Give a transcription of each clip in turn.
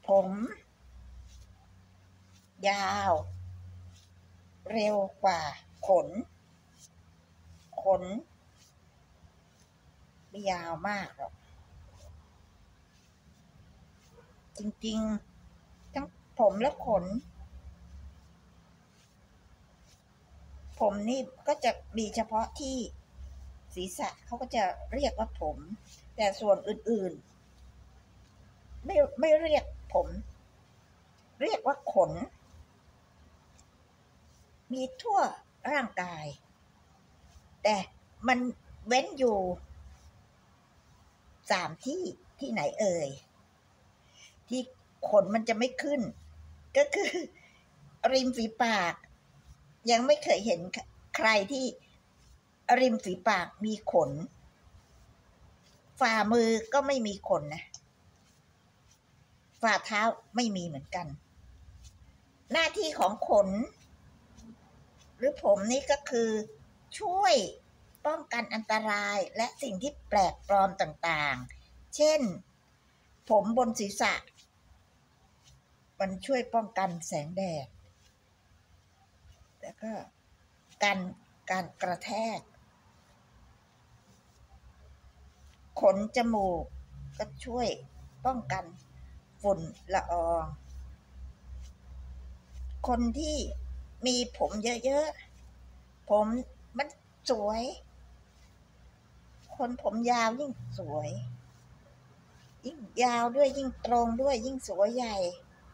ผมยาวเร็วกว่าขนไม่ยาวมากหรอกจริงๆทั้งผมและขนผมนี่ก็จะมีเฉพาะที่ศีรษะเขาก็จะเรียกว่าผมแต่ส่วนอื่นๆไม่เรียกผมเรียกว่าขนมีทั่วร่างกายแต่มันเว้นอยู่3 ที่ไหนเอ่ยที่ขนมันจะไม่ขึ้นก็คือริมฝีปากยังไม่เคยเห็นใครที่ริมฝีปากมีขนฝ่ามือก็ไม่มีขนนะฝ่าเท้าไม่มีเหมือนกันหน้าที่ของขนหรือผมนี่ก็คือช่วยป้องกันอันตรายและสิ่งที่แปลกปลอมต่างๆเช่นผมบนศีรษะมันช่วยป้องกันแสงแดดแล้วก็การกระแทกขนจมูกก็ช่วยป้องกันฝุ่นละอองคนที่มีผมเยอะๆผมมันสวยคนผมยาวยิ่งสวยยิ่งยาวด้วยยิ่งตรงด้วยยิ่งสวยใหญ่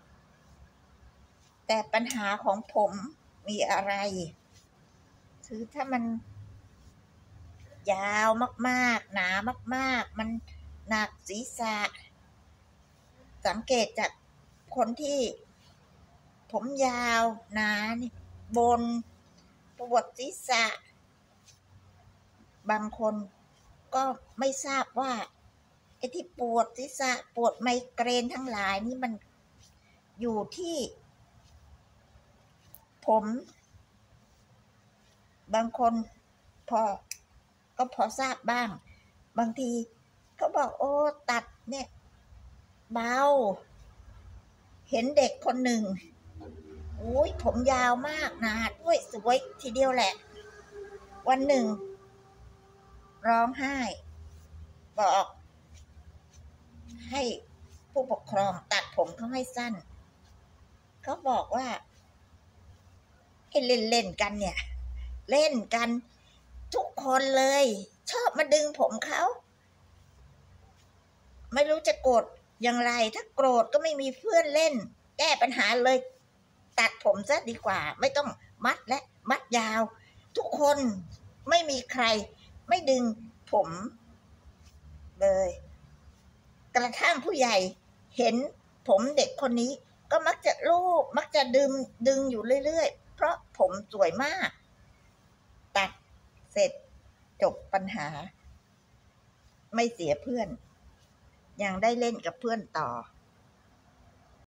แต่ปัญหาของผมมีอะไรคือถ้ามันยาวมากๆหนามากๆมันหนักศีรษะสังเกตจากคนที่ผมยาวหนานี่บนปวดศีรษะบางคนก็ไม่ทราบว่าไอ้ที่ปวดศีรษะปวดไมเกรนทั้งหลายนี่มันอยู่ที่ผมบางคนพอทราบบ้างบางทีเขาบอกโอ้ตัดเนี่ยเบาเห็นเด็กคนหนึ่งอุ้ยผมยาวมากหนาด้วยสวยทีเดียวแหละวันหนึ่งร้องไห้บอกให้ผู้ปกครองตัดผมเขาให้สั้นเขาบอกว่าให้เล่นกันเนี่ยเล่นกันทุกคนเลยชอบมาดึงผมเขาไม่รู้จะโกรธอย่างไรถ้าโกรธก็ไม่มีเพื่อนเล่นแก้ปัญหาเลยตัดผมซะดีกว่าไม่ต้องมัดและมัดยาวทุกคนไม่มีใครไม่ดึงผมเลยกระทั่งผู้ใหญ่เห็นผมเด็กคนนี้ก็มักจะลูบมักจะดึงอยู่เรื่อยๆเพราะผมสวยมากตัดเสร็จจบปัญหาไม่เสียเพื่อนยังได้เล่นกับเพื่อนต่อ